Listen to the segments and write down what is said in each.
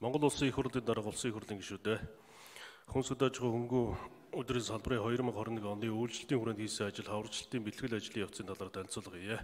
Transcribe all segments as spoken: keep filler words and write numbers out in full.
Монгол улсын их хурлын дарга улсын их хурлын гишүүдээ хүн сүдэж хөнгөө өдрийн салбарын two thousand twenty-one оны үйлчлэлтийн хүрээнд хийсэн ажил хаврчлалтын бэлтгэл ажлын явцын талаар танилцуулгая.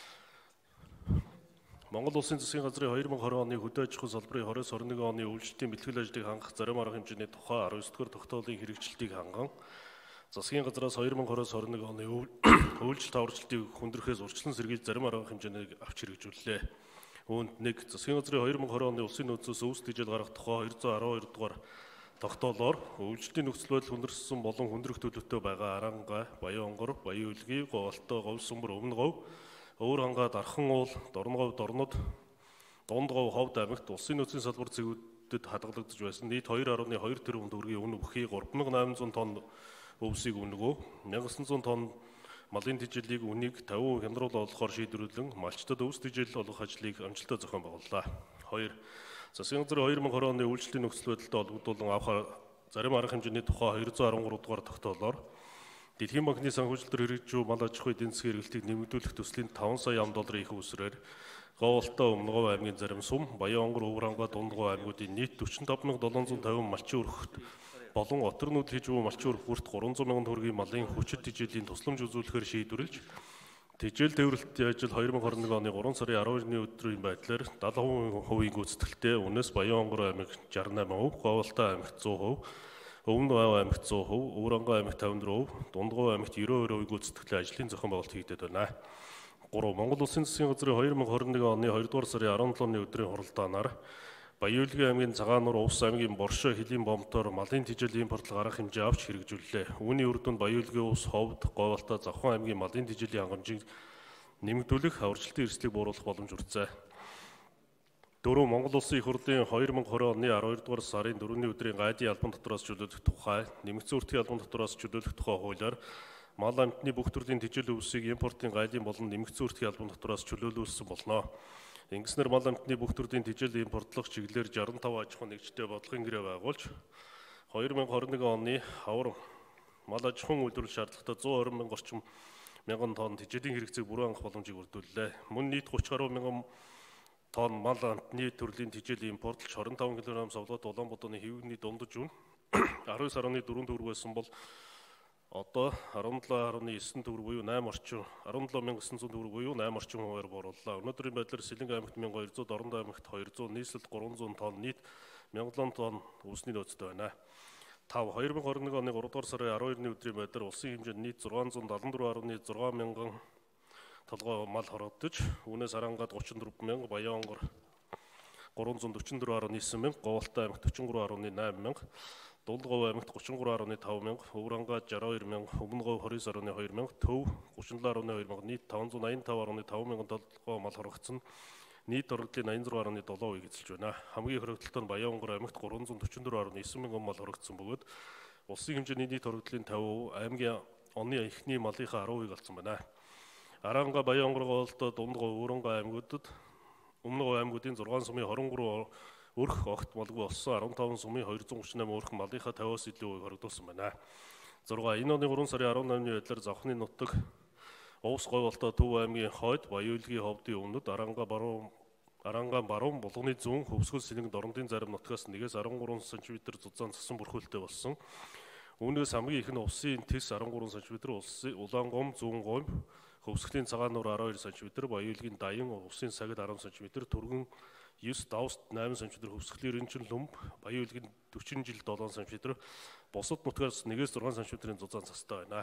Монгол улсын засгийн газрын two thousand twenty оны хөдөө аж ахуйн салбарын twenty twenty-one оны үйлчлэлтийн бэлтгэл ажлыг хангах зарим арга хэмжээний тухай nineteen дугаар тогтоолын хэрэгжилтийг ханган засгийн газраас two thousand twenty-one оны үйлчлэлт хаврчлалтыг хүндрөхээс урьдчилан сэргийлж зарим арга хэмжээнийг авч хэрэгжүүллээ. Үүнд нэг засгийн газрын two thousand twenty оны улсын нөөцөөс өвс дижил гарах тухай two twelve дугаар тогтоолоор үйлчлэлтийн нөхцөл байдал хүндэрсэн болон хүндрэх төлөвтэй байгаа Аранга, Баян-Онгор, Баян-Үлгий, Говьалтай, Говьсөнбөр, Өмнөговь, Өвөр хангаа, Дархан уул, Дорноговь, Дорнод, Дундговь, Ховд аймагт улсын нөөцийн салбар зэгүүдэд хадгалагдаж байсан нийт two point two тэрбум төгрөгийн үнэ бүхий three thousand eight hundred тонн өвсийг өнгөө, one thousand nine hundred тонн малын тэжээлийг үнийг fifty percent хямдруулалт олохоор шийдвэрлэн малчтад өвс тэжээл олох ажлыг амжилттай зохион байгууллаа. two Засгийн газрын two thousand twenty оны үйлчлэлийн нөхцөл байдалтай холбогдуулан авах зарим арга хэмжээний тухай two hundred thirteen дугаар тогтоолоор Дэлхийн банкны санхүүжилтээр хэрэгжүү мал аж ахуй эдийн засгийн эргэлтийг нэмэгдүүлэх төслийн five сая ам долларын их үүсрээр Говьалтай, Өмнөговь аймгийн зарим сум, Баян-Онгор, Өвөр хангаа, Дундговь аймагуудын нийт forty-five thousand seven hundred fifty малчин өрхт болон оторнууд хийж буй малчин өрх бүрт three hundred thousand төгрөгийн малын хүчит тэжээлийн тусламж үзүүлэхээр шийдвэрлэж тэжээл тээвэрлэлтийн ажил two thousand twenty-one оны three сарын twelve-ны өдрийн байдлаар seventy percent гүйцэтгэлтэй үнээс Баян-Онгор аймаг sixty-eight percent, Говьалтай аймагт one hundred percent, Өмнөговь аймагт one hundred percent, Өвөр хангаа аймагт fifty-four percent, Дундговь аймагт ninety-two percent гүйцэтгэлтэй ажлын зохион байгуулалт хийгдээд байна. three Монгол улсын засгийн газрын two thousand twenty-one оны two дугаар сарын seventeen-ны өдрийн хуралдаанаар Баян-Үлгий аймгийн Цагааннуур, Увс аймгийн Боршоо, Хөлийн бомтоор малын тэжээлийн импортлог арга хэмжээ авч хэрэгжүүллээ. Үүний үр дүнд Баян-Үлгий, Увс, Ховд, Говьалтай, Завхан аймгийн малын тэжээлийн хангамжийг нэмэгдүүлэх, хаврчлалтын эрсдлийг бууруулах боломж хүрцээ. four Монгол улсын их хурлын two thousand twenty оны twelve дугаар сарын fourны өдрийн гайдын албан дотроос чөлөөлөх тухай, нэмэгдсэн үртгийн албан дотроос чөлөөлөх тухай хуулиар мал амтны бүх төрлийн тэжээл өвсийг импортын гайлын болон нэмэгдсэн үртгийн албан дотроос чөлөөлүүлсэн болно. Ингэснээр мал амтны бүх төрлийн тэжээл импортлох чиглэлээр sixty-five аж ахуй нэгжтэй бодлогын гэрээ байгуулж twenty twenty-one оны хавар мал аж ахуйн үйлдвэрлэл шаардлагатай one twenty мянган орчим мянган тонн тэжээлийн хэрэгцээг бүрэн хангах боломжийг бүрдүүллээ. Мөн нийт thirty гаруй мянган тонн мал амтны төрлийн тэжээлийн импортлж twenty-five кг савлаад Улаанбаатарын хэвний дундаж үн nineteen сарны four төгрөг байсан бол одоо seventy-seven point nine төгрөг буюу eight орчим seventy-seven thousand nine hundred төгрөг буюу eight орчим хувиар буурууллаа. Өнөөдрийн байдлаар Сэлэнг аймагт twelve hundred, Дорнод аймагт two hundred, нийслэлд three hundred тонн нийт one thousand тонн өвсний нөөцтэй байна. five twenty twenty-one оны three дугаар сарын twelve-ны өдрийн байдлаар улсын хэмжээнд нийт six hundred seventy-four point six мянган толгой мал хорогдож, үүнээс Арангаад thirty-four мянга, Баян-Онгор three hundred forty-four point nine мянга, Говьалтай аймагт forty-three point eight мянга, Дундговь аймагт thirty-three point five мянга, Өвөр хангаа sixty-two мянга, Өмнөговь twenty-nine point two мянга, Төв thirty-seven point two мянга, нийт five hundred ninety-five point five мянган толгой мал хорогдсон. Нийт орлогын ninety-six point seven хувийг эзэлж байна. Хамгийн хоригдлолтой нь Баян-Онгор аймагт three hundred forty-four point nine мянган мал хорогдсон бөгөөд улсын хэмжээний нийт орлогын fifty percent аймгийн оны эхний малынхаа ten хувийг олсон байна. Аранга, Баян-Онгор, Говьалтай, Дундговь, Өвөр хангаа аймагуудад Өмнөговь аймагуудын six сумын twenty-three өрх огт малгүй болсон fifteen сумын two thirty-eight өрх малынхаа fifty-аас илүү хувийг хоригдуулсан байна. six Энэ оны three сарын eighteen-ны байдлаар Завхны нутаг, Увс, Говьалтай, Төв аймгийн Хойд, Баян-Үлгий ховдын өмнөд Аранга баруун Арангаан баруун булганы зүүн хөвсгөл Сэлэнг Дорнодын зарим нутгаас one-ээс thirteen сантиметр зузаан цасан бүрхүүлтэй болсон. Үүнээс хамгийн их нь Увсын тэс thirteen сантиметр, Улсын Улаангом, Зүүн гомь, Хөвсгөлийн Цагааннуур twelve сантиметр, Баян-Үлгийн Даян, Увсын Сагид ten сантиметр, Түргэн nine Давст eight сантиметр, Хөвсгөлийн Рэнчин Лүмб, Баян-Үлгийн forty жил seven сантиметр, бусад нутгаас one-ээс six сантиметрийн зузаан цастай байна.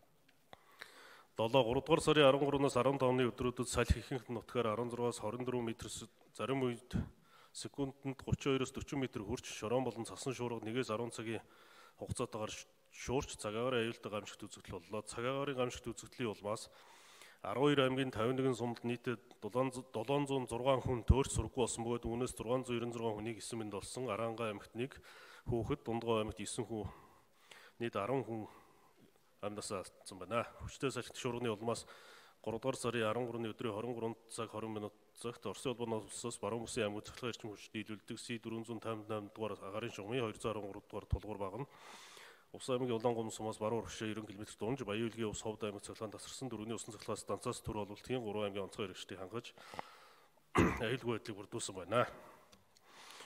seven three дугаар сарын13-наас fifteen-ны өдрүүдэд салхи ихэнх нутгаар sixteen-аас twenty-four метр, зарим үед секундэд thirty-two-аас forty метр хүрч шорон болон цасан шуурга one-ээс ten цагийн хугацаатаагаар шуурч цагаагаар аюултай гамшигт үзэгдэл боллоо. Цагаагаар гамшигт үзэгдлийн улмаас twelve аймгийн fifty-one сумд нийтдээ seven hundred six хүн төөрч сургуу болсон бөгөөд үүнээс six hundred ninety-six хүнийг эсэн мэнд болсон. Аранга аймагт one хүүхэд, Дундговь аймагт nine хүн, нийт ten хүн амнасаа алдсан байна. Хүчтэй салхит шуурганы улмаас three дугаар сарын13-ны өдрийн twenty-three цаг twenty минут цагт Оросын улбаны улсаас баруун бүсийн аймаг цахилгаан эрчим хүчтэй нийлүүлдэг C four fifty-eight дугаар агарын шугамын two hundred thirty-three дугаар тулгуур багна. Увс аймгийн Улаангом сумаас баруун урагшаа ninety км дунж, Баян-Үлгийн Увс Ховд аймаг цахилгаан тасарсан дөрөвний усан цахилгаан станцаас төр олуултын three аймгийн онцгой хэрэгжтийг хангаж аюулгүй байдлыг бүрдүүлсэн байна.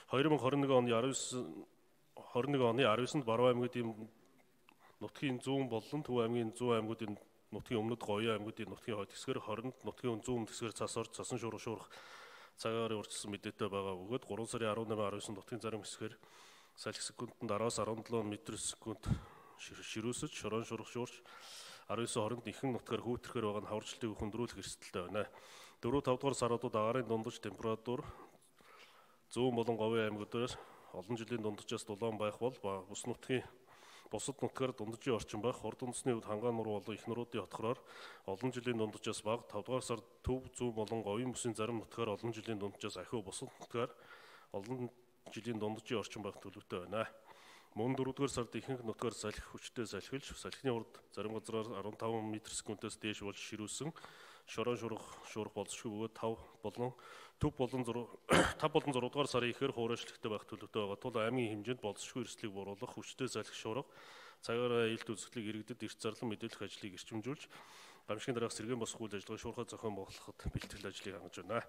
хоёр мың хорин нэг оны арван нэг оны арван девинд Баруун аймагуудын нутгийн зүүн болон Төв аймгийн зүүн аймагуудын нутгийн өмнөд Гоёо аймагуудын нутгийн хойд хэсгээр хоринд нутгийн зүүн хэсгээр цас орж цасан шуурга шуурах цагаар урьдчилсан мэдээтэй байгаа бөгөөд гурван сарын арван наймын арван девийн нутгийн зарим хэсгээр салхи секундэд араас арван долоо метр секунд ширүүсэж шорон шуурга шуурч арван девийн хоринд ихэнх нутгаар хүүтрэхээр байгаа нь хаварчлтыг хөндрүүлэх эрсдэлтэй байна. дөрөв тавь дугаар саруудад агаарын дундаж температур зүүн болон Говийн аймагуудаас олон жилийн дунджаас дулаан байх бол бус нутгийн бусад нутгаар дунджийн орчин байх. Урд үндэсний хувьд хангаан нур болон их нуруудын хотгороор олон жилийн дунджаас бага. тавь дугаар сард Төв, Зүүн болон Говийн бүсийн зарим нутгаар олон жилийн дунджаас ахиу бусад нутгаар олон жилийн дунджийн орчин байх төлөвтэй байна. Мөн дөрөвдүгээр сард ихэнх нутгаар салхи хүчтэй салхилж, салхины урд зарим газраар арван таван метр секундээс дээш болж ширүүсэн шорон шуурга шуурх болзошгүй бөгөөд тав болон Төв болон тав болон зургаан дугаар сарын ихээр хуурайшлагтай байх төлөвтэй байгаа тул аймгийн хэмжээнд болзошгүй эрсдлийг бууруулах, хүчтэй салхи шуурга, цагаараа илт үзэгдлийг иргэдэд эрт зарлан мэдээлэх ажлыг эрчимжүүлж, гамшигын дараах сэргээн босох үйл ажиллагаа шуурхай зохион байгуулахад бэлтгэл ажлыг хангаж байна.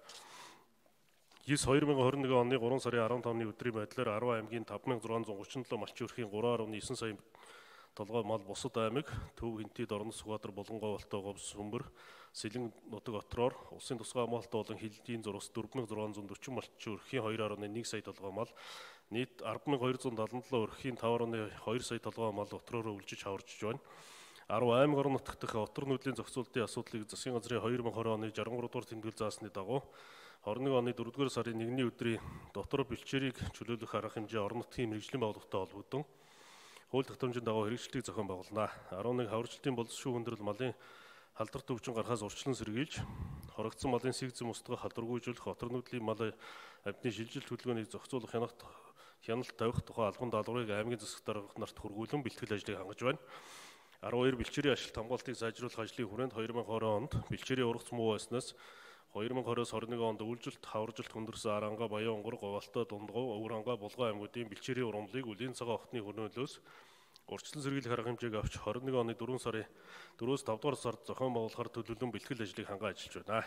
Гис хоёр мың хорин нэг оны гурван сарын арван тавны өдрийн байдлаар Арван аймгийн тавь мянга зургаан зуун гурван долоо малчин өрхийн гурван арван девять сая толгой мал бусад аймаг Төв, Хэнтид, Орон, Сүхбаатар, Булангаа, Болтой, Говс, Сүмбэр, Сэлэн нутаг отроор улсын тусгай амгаалалттай болон хилдийн зурвас дөрвөн мянга зургаан зуун дөрвөн малчин өрхийн хоёр арван нэг сая толгой мал нийт арван мянга хоёр зуун седемдесет долоо өрхийн тавь арван хоёр сая толгой мал отроор өвлжиж хаварчж байна. Арван аймаг орон нутгт дэх отор нүүдлийн зохицуулалтын асуудлыг засгийн газрын хоёр мың хорин оны шестдесет и три дугаар тэмдэглэл заасны дагуу хорин нэг оны дөрөвдүгээр сарын нэгний өдрийн дотор бэлчээрийг чөлөөлөх арга хэмжээ орон нутгийн мэргэжлийн байгууллагатай холбогдсон хууль тогтоомжийн дагуу хэрэгжилтийг зохион байгуулна. арван нэг хаварчлтын болзошгүй хүндрэл малын халдварт өвчин гарахаас урьдчилан сэргийлж, хорогдсон малын сэг зэм устгах, халдваргүйжүүлэх, отор нүүдлийн мал амьтны шилжилт хөдөлгөөнийг зохицуулах хяналт хяналт тавих тухай албан даалгаврыг аймгийн засаг дарга нарт хүргүүлэн бэлтгэл ажлыг хангаж байна. арван хоёр бэлчээрийн ажилт хамгаалтыг сайжруулах ажлын хүрээнд хоёр мың хорин онд бэлчээрийн ургац муу байснаас хоёр мың двадцать хорин нэг онд үйлжилт, хаваржилт хүндэрсэн Аранга, Баян онгор, Говьалтай, Дундгов, Өвранга, Булган аймагуудын бэлчээрийн ургамлыг үлийн цагаан хотны хөрнөөлөөс урьдчилан сэргийлэх арга хэмжээг авч хорин нэг оны дөрвөн сарын дөрвөөс тавь дугаар сард зохион байгуулахаар төлөвлөн бэлтгэл ажлыг ханган ажиллаж байна.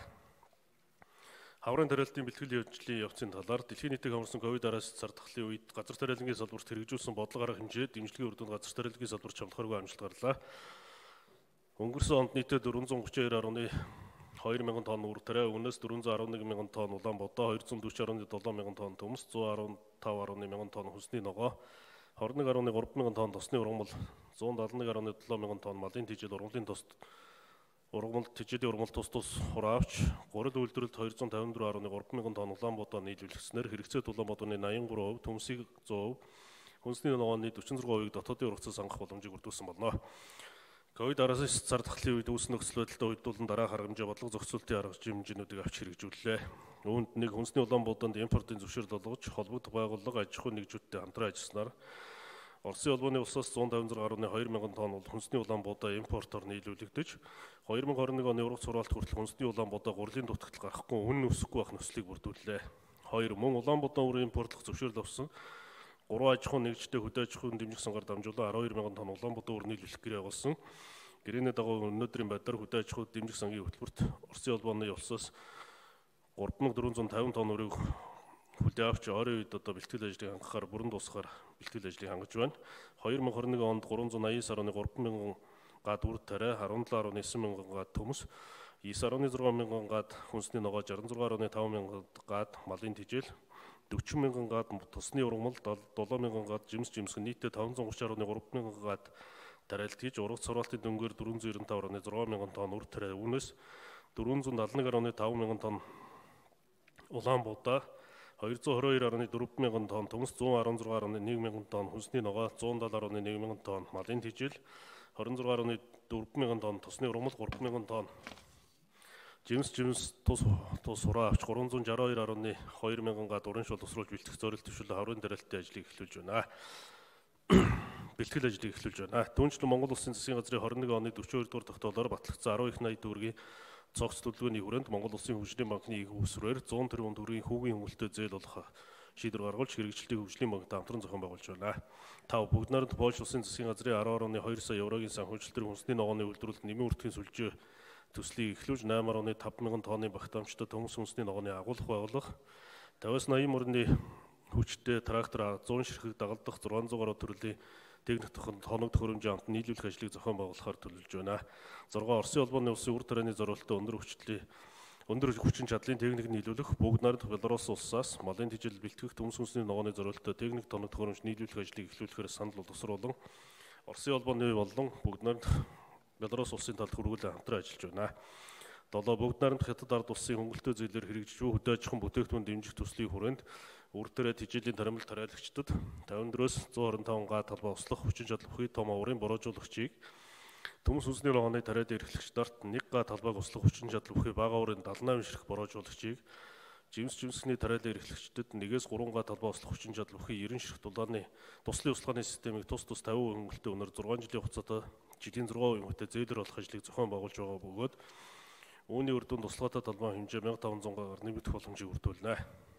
Хаврын тариалтын бэлтгэлийн явдлын явцын талаар дэлхийн нийтийг хамарсан ковид араас цардахлын үед газар тариалангийн салбарт хэрэгжүүлсэн бодлого арга хэмжээ дэмжлэгийн үр дүнд газар тариалангийн салбарт чамдахааргүй амжилт гарлаа. Өнгөрсөн онд нийтдээ дөрвөн зуун гурван хоёр гаруй хоёр мянган тонн үр тариа, өмнөөс дөрвөн зуун арван нэг мянган тонн Улаанбаатар, хоёр зуун дөрвөн гаруй долоо мянган тонн төмс, зуун арван тавь гаруй мянган тонн хүнсний ногоо, хорин нэг гаруй гурван мянган тонн тосны ургамал, зуун дадлан нэг гаруй долоо мянган тонн малын тэжээл ургамлын тос ургамал тэжээлийн ургамал тус тус хураавч, гурил үйлдвэрлэлд хоёр зуун тавин дөрвөн гаруй гурван мянган тонн Улаанбаатар нийлүүлэгчснээр хэрэгцээт Улаанбаатарын найман гурван хувь, төмсийг цэн хувь, хүнсний ногооны дөрвөн зургаан хувийг дотоодын ургацаас хангах боломжийг бүрдүүлсэн болно. Ковид араас цардахлын үед үүссэн нөхцөл байдалтай уйдуулан дараах арга хэмжээ бодлого зохицуулалтын арга хэмжээнүүдийг авч хэрэгжүүллээ. Үүнд нэг хүнсний Улаанбаатарт импортын зөвшөөрөл олгож, холбогдох байгууллага аж ахуйн нэгжүүдтэй хамтран ажилласнаар Оросын улбаны улсаас зуун тавин зургаан гаруй хоёр мянган тонн хүнсний Улаанбаатар импортоор нийлүүлэгдэж, хоёр мың хорин нэг оны ургац сургаалт хүртэл хүнсний Улаанбаатар гурилын дутагдал гарахгүй үн өсөхгүй байх нөхцөлийг бүрдүүллээ. хоёр мөн Улаанбаатар өр импортлох зөвшөөрөл авсан гурван аж ахуйн нэгжтэй хөдөө аж ахуйн дэмжих сангаар дамжуулан арван хоёр мянган тонн Улаанбаатар өр нийлүүлэх гэрээ агуулсан. Гэрээний дагуу өнөөдрийн байдлаар хөдөө аж ахуйн дэмжих сангийн хөтөлбөрт Оросын улбаны улсаас гурван мянган дөрвөн зуун тавин тонн өрийг хүлээ авч ойрын үед одоо бэлтгэл ажлыг хангахаар бүрэн дуусгаар бэлтгэл ажлыг хангаж байна. хоёр мың хорин нэг онд гурван зуун аян сарны гурван мянган гад үр тариа, арван долоо гаруй ниссэн мянган гад төмс, девять гаруй ниссэн мянган гад хүнсний ногоо, шестьдесят и шесть гаруй таван мянган гад малын тэжээл, сорок мянган гад тосны ургамал, долоо мянган гад жимс жимсгэн нийтдээ таван зуун гурван гаруй гурван мянган гад тариалт хийж ургац сургаалтын дөнгөөр дөрвөн зуун нэрэн таван гаруй зургаан мянган тонн үр тариа, үүнээс дөрвөн зуун дадлан нэг гаруй таван мянган тонн Улаанбаатар, хоёр зуун хорин хоёр гаруй дөрвөн мянган тонн төмс, зуун арван зургаан гаруй нэг мянган тонн хүнсний ногоо, зуун даатан гаруй нэг мянган тонн малын тэжээл, хорин зургаан гаруй дөрвөн мянган тонн тосны ургамал, гурван мянган тонн жимс жимс тус тус сураа авч гурван зуун шестьдесят и два гаруй хоёр мянган гад уран шул тусруулж бэлтгэх зорилт төвшөлт хаврын тариалтын ажлыг эхлүүлж байна. Бэлтгэл ажлыг эхлүүлж байна. Түүнчлэн Монгол Улсын засгийн газрын хорин нэг оны дөрвөн дугаар тогтоолоор батлагдсан арван их найд төгрөгийн цогц төлөвлөгөөний хүрээнд Монгол Улсын хөгжлийн банкны их усрээр зуун тэрбум төгрөгийн хүүгийн хөнгөлөлтөд зээл болох шийдвэр гаргуулж хэрэгжилтийг хөгжлийн банктай хамтран зохион байгуулж байна. Тав бүгд найрамд Польш Улсын засгийн газрын арван гаруй хоёр сая еврогийн санхүүжилтээр хүнсний ногооны үйлдвэрлэлд нэмийн үртгийн сүлжээ төслийг эхлүүлж восемь гаруй тавь мянган тонны багтаамжтай төмс хүнсний ногооны агуулга байгуулах, тавиас наян мөрний хүчтэй трактор зуун ширхэг дагалдах зургаан зуун гаруй төрлийн техник хоног төхөөрөмжийн амт нийлүүлэх ажлыг зохион байгуулахаар төлөвлөж байна. зургаан Оросын улбаны улсын үр тарианы зорилттой өндөр хүчтэй өндөр хүчин чадлын техник нийлүүлэх, бүгд найрамд Беларусь улсаас малын тижил бэлтгэх төмс хүнсний ногооны зорилттой техник тоног төхөөрөмж нийлүүлэх ажлыг эхлүүлэхээр санал боловсруулан Оросын улбаны болон бүгд найрамд Беларусь улсын талд хүргүүлэн хамтран ажиллаж байна. долоо бүгд найрамд хятад ард улсын хөнгөлөлтөө зээлээр хэрэгжиж буй хөдөө аж ахуйн бүтээгдэхүүн дэмжих төслийн хүрээнд үр тариа тижээлийн тарамлал тарайлагчдад тавин дөрвөөс зуун хорин таван га талбай услах хүчин чадалгүй том аврын бороожуулагчийг төмс хүнсний ногооны тариад эрхлэгчдаарт нэг га талбайг услах хүчин чадалгүй бага аврын седемдесет и восемь ширхэг бороожуулагчийг жимс жимсгний тариад эрхлэгчдэд нэгээс гурван га талбай услах хүчин чадалгүй девяносто ширхэг дулааны туслын услаханы системийг тус тус тавин хөнгөлөлтөө өнөр зургаан жилийн хугацаатай жилийн зургаан үеийнхтэй зээлэр болох ажлыг зохион байгуулж байгаа бөгөөд үүний үр дүнд туслахаатай талбай хэмжээ мянга таван зуун га-гаар нэмэгдэх боломжийг бүрдүүлнэ.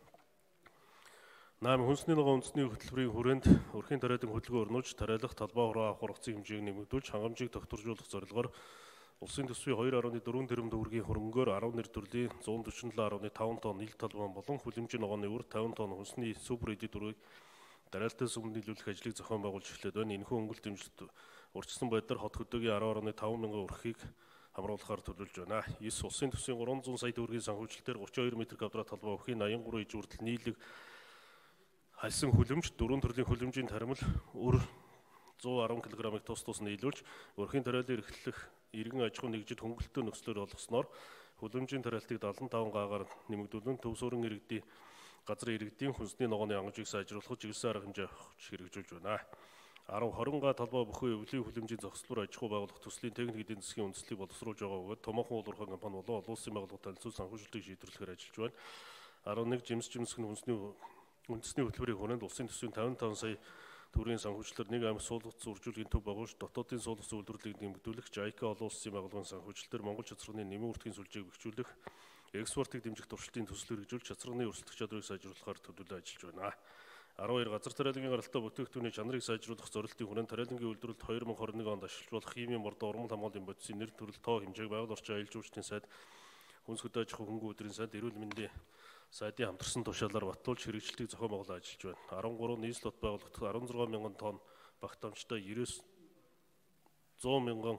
Наам хүнсний ногоон үндэсний хөтөлбөрийн хүрээнд өрхийн тариадын хөдөлгөөн өрнүүлж тариалах талбай хураа авах ургацын хэмжээг нэмэгдүүлж хангамжийг тогтворжуулах зорилгоор улсын төсвийн two point four тэрбум төгрөгийн хөрөнгөөр арван нэр төрлийн one forty-seven point five тонн нийл талбай болон хүлэмжийн ногооны үр fifty тонн хүнсний супер эдит дүрийг дараалтын сүмд нийлүүлэх ажлыг зохион байгуулж эхлээд байна. Энэхүү өнгөлт дэмжлэлт урьдчилсан байдлаар хот хөдөөгийн ten point five мянган өрхийг хамруулахаар төлөвлөж байна. nine улсын төсвийн three hundred сая төгрөгийн санхүүжилтээр thirty-two метр квадрат талбай өвхийн eighty-three иж хүртэл нийлэг хальсан хүлэмж дөрвөн төрлийн хүлэмжийн таримл өр one ten кг-ыг тус тус нийлүүлж өрхийн тариалан эрхлэх иргэн аж ахуй нэгжид хөнгөлөлтөө нөхцлөөр олгосноор хүлэмжийн тариалтыг seventy-five га-гаар нэмэгдүүлэн төв суурин иргэдийн газрын иргэдийн хүнсний ногооны ангажийг сайжруулах жигэлсэн арга хэмжээ авч хэрэгжүүлж байна. ten twenty га талбай бүхэн өвлийн хүлэмжийн зохицлоор аж ахуй байгуулах төслийн техник эдийн засгийн үндэслэлийг боловсруулж байгаа бөгөөд томоохон уулуурхай компани болон олон улсын байгууллагатай танилцуулсан санхүүжилтийг шийдвэрлэхээр ажиллаж байна. eleven жимс жимсгэн хүнсний үндэсний хөтөлбөрийн хүрээнд улсын төсвийн fifty-five сая төгрөгийн санхүүжилтээр нэг аймаг суулгац үржүүлгийн төв байгуулж дотоодын суулгац үйлдвэрлэлийг нэмэгдүүлэх, JICA олон улсын байгууллагын санхүүжилтээр Монгол цацрагны нэмэн үртгийн сүлжээг бэхжүүлэх, экспортыг дэмжих туршилтын төсөл хэрэгжүүлж цацрагны өрсөлдөх чадварыг сайжруулахаар төлөвлөж ажиллаж байна. twelve газар тариалангийн гаралтай бүтээгдэхүүний чанарыг сайжруулах зорилтын хүрээнд тариалангийн үйлдвэрлэлд twenty twenty-one онд ашиглаж болох химийн мордоо урмал хамгааллын бодисын нэр төрөл тоо хэмжээг байгаль орчин аялал жуулчдын сайд, хүнс хөдөө аж ахуй хөнгөн өдрийн сайд, эрүүл мэндийн сайдын хамтарсан тушаалаар батлуулж хэрэгжилтийг зохион байгуулан ажиллаж байна. thirteen нийслэл бот байгууллагт sixteen мянган тонн багт амжтай ninety one hundred мянган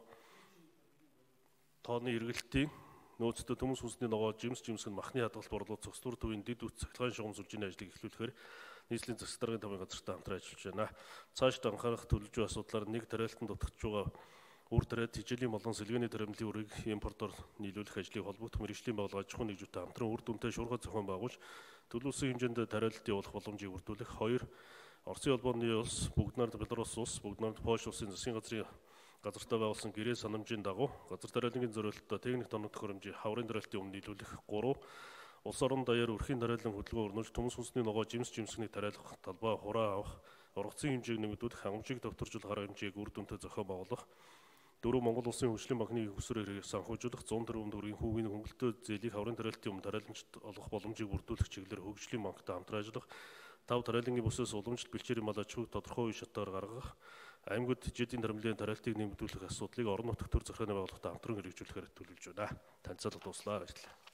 тонны эргэлтийн нөөцтэй төмс хүнсний ногоо жимс жимсгэн махны хадгалт борлуулалт цогцлбор төвийн дэд үт цахилгаан шугам сүлжээний ажлыг эхлүүлэхээр нийслэлийн засаг даргын тамгын газартай хамтран ажиллаж байна. Цаашд анхаарах төлөвлөж буй асуудлаар нэг тариалтанд дутагдж байгаа үр тариад тижээлийн болон сэлгээний таримлын үрийг импортоор нийлүүлэх ажлыг холбогдох мэргэжлийн байгууллага аж ахуйн нэгжүүдтэй хамтран үр дүнтэй шуурхай зохион байгуулж төлөвлөсөн хэмжээнд тариалалт явуулах боломжийг бүрдүүлэх. Хоёр Оросын улбаны улс, бүгд найрамд Беларусь улс, бүгд найрамд Польш улсын засгийн газрын газартай байгуулсан гэрээ санамжийн дагуу газар тариалангийн зорилттой техник тоног төхөөрөмжийн хаврын дараалтын өмнө нийлүүлэх. Гурав улс орон даяар өрхийн тариалан хөдөлгөөн өрнүүлж төмс хүнсний ногоо жимс жимсгний тариалах, талбай хураа авах, ургацын хэмжээг нэмэгдүүлэх, хангамжийг тогтворжуулах арга хэмжээг үр дүнтэй зохион байгуулах. Дөрөв Монгол улсын хөгжлийн банкны хөсөр хэрэг санхүүжүүлэх one hundred тэрбум төгрөгийн хүүгийн хөнгөлөлтөө зээлийг хаврын тариалтын өмнө тариаланчид олгох боломжийг бүрдүүлэх чиглэлээр хөгжлийн банктай хамтран ажиллах. Тав тариалангийн бүсээс уламжлалт бэлчээрийн мал аж ахуйг тодорхой үе шатаар гаргах. Аймагуд тижээдийн таримлын тариалтыг нэмэгдүүлэх асуудлыг орон нутгийн төр захиргааны байгууллагатай хамтран хэрэгжүүлэхээр төлөвлөж байна. Танилцуулга дуслаа. Баярлалаа.